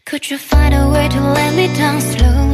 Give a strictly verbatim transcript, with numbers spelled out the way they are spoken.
Could you find a way to let me down slow?